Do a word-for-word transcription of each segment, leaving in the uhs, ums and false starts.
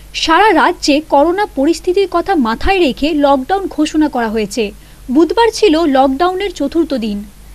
সারা রাজ্যে করোনা পরিস্থিতির কথা মাথায় রেখে লকডাউন ঘোষণা করা হয়েছে। বুধবার ছিল লকডাউনের চতুর্থ দিন।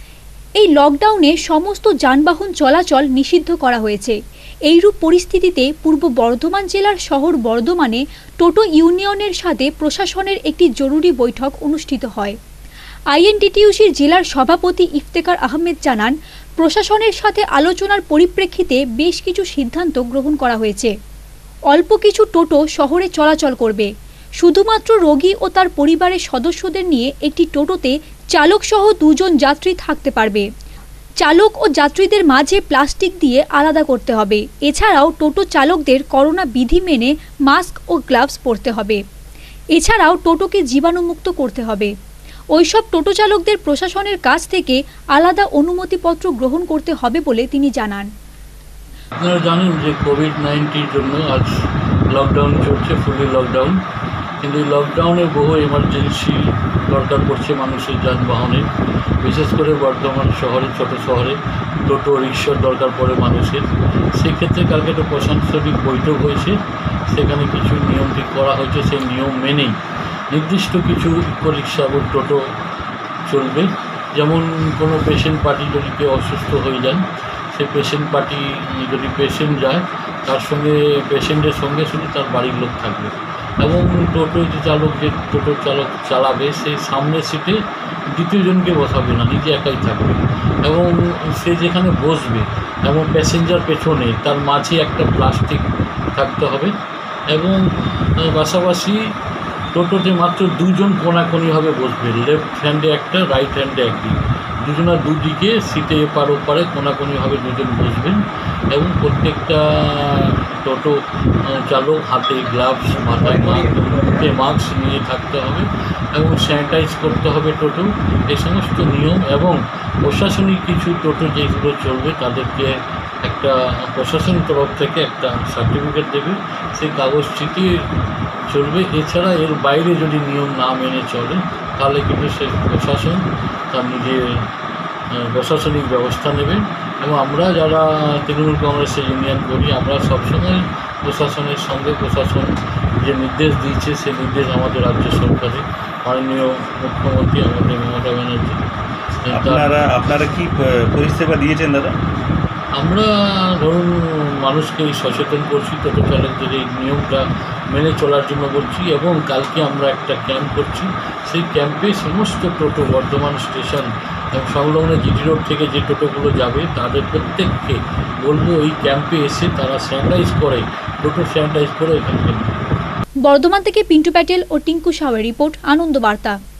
এই লকডাউনে সমস্ত যানবাহন চলাচল নিষিদ্ধ করা হয়েছে। এইরূপ পরিস্থিতিতে পূর্ব বর্ধমান জেলার শহর বর্ধমানে টোটো ইউনিয়নের সাথে প্রশাসনের একটি জরুরি বৈঠক অনুষ্ঠিত হয়। আইএনটিটিইউসির জেলার সভাপতি ইফতেখার আহমেদ জানান, প্রশাসনের সাথে আলোচনার পরিপ্রেক্ষিতে বেশ কিছু সিদ্ধান্ত গ্রহণ করা হয়েছে। অল্প কিছু টোটো শহরে চলাচল করবে। শুধুমাত্র রোগী ও তার পরিবারের সদস্যদের নিয়ে একটি টোটোতে চালক সহ দুজন যাত্রী থাকতে পারবে। চালক ও যাত্রীদের মাঝে প্লাস্টিক দিয়ে আলাদা করতে হবে। এছাড়াও টোটো চালকদের করোনা বিধি মেনে মাস্ক ও গ্লাভস পরতে হবে। এছাড়াও টোটোকে জীবাণুমুক্ত করতে হবে। ওইসব টোটো চালকদের প্রশাসনের কাছ থেকে আলাদা অনুমতিপত্র গ্রহণ করতে হবে বলে তিনি জানান। আপনারা জানেন যে কোভিড নাইন্টিনের জন্য আজ লকডাউন চলছে, ফুলি লকডাউন। কিন্তু এই লকডাউনে বহু এমার্জেন্সি দরকার পড়ছে মানুষের যানবাহনে, বিশেষ করে বর্ধমান শহরে, ছোট শহরে টোটো রিক্সার দরকার পড়ে মানুষের। সেক্ষেত্রে কালকে একটা প্রশাসনিক বৈঠক হয়েছে, সেখানে কিছু নিয়ম ঠিক করা হয়েছে। সেই নিয়ম মেনেই নির্দিষ্ট কিছু ইকো রিক্সা এবং টোটো চলবে। যেমন কোনো পেশেন্ট পার্টি যদি কেউ অসুস্থ হয়ে যান, সেই পেশেন্ট পার্টি যদি পেশেন্ট যায়, তার সঙ্গে পেশেন্টের সঙ্গে শুধু তার বাড়ির লোক থাকবে। এবং টোটো যে চালক যে টোটো চালক চালাবে, সেই সামনের সিটে দ্বিতীয়জনকে বসাবে না, নিজে একাই থাকবে। এবং সে যেখানে বসবে এবং প্যাসেঞ্জার পেছনে, তার মাঝে একটা প্লাস্টিক থাকতে হবে। এবং পাশাপাশি টোটোতে মাত্র দুজন কোনাকোনিভাবে বসবে, লেফট হ্যান্ডে একটা, রাইট হ্যান্ডে একটি, দুজনা দুদিকে সিটে এপার ওপারে কোনাকোনিভাবে দুজন বসবেন। এবং প্রত্যেকটা টোটো চালক হাতে গ্লাভস, মাথায় মাস্ক, মুখে মাস্ক নিয়ে থাকতে হবে এবং স্যানিটাইজ করতে হবে টোটো। এই সমস্ত নিয়ম এবং প্রশাসনিক কিছু টোটো যেগুলো চলবে তাদেরকে একটা প্রশাসনের তরফ থেকে একটা সার্টিফিকেট দেবে, সেই কাগজটিকে চলবে। এছাড়া এর বাইরে যদি নিয়ম না মেনে চলে, তাহলে কিন্তু সে প্রশাসন তার নিজের প্রশাসনিক ব্যবস্থা নেবে। এবং আমরা যারা তৃণমূল কংগ্রেসের ইউনিয়ন করি, আমরা সবসময় প্রশাসনের সঙ্গে, প্রশাসন যে নির্দেশ দিয়েছে সেই নির্দেশ আমাদের রাজ্য সরকারের মাননীয় মুখ্যমন্ত্রী আমাদের মমতা ব্যানার্জি। আপনারা আপনারা কি পরিষেবা দিয়েছেন দাদা? আমরা ধরুন মানুষকে সচেতন করছি, টোটো চালকদের এই নিয়মটা মেনে চলার জন্য বলছি। এবং কালকে আমরা একটা ক্যাম্প করছি, সেই ক্যাম্পে সমস্ত টোটো বর্ধমান স্টেশন এবং সংলগ্ন জিটি রোড থেকে যে টোটোগুলো যাবে, তাদের প্রত্যেককে বলবো এই ক্যাম্পে এসে তারা স্যানিটাইজ করে, টোটো স্যানিটাইজ করে এখানে। বর্ধমান থেকে পিন্টু প্যাটেল ও টিঙ্কু সাউয়ের রিপোর্ট, আনন্দ বার্তা।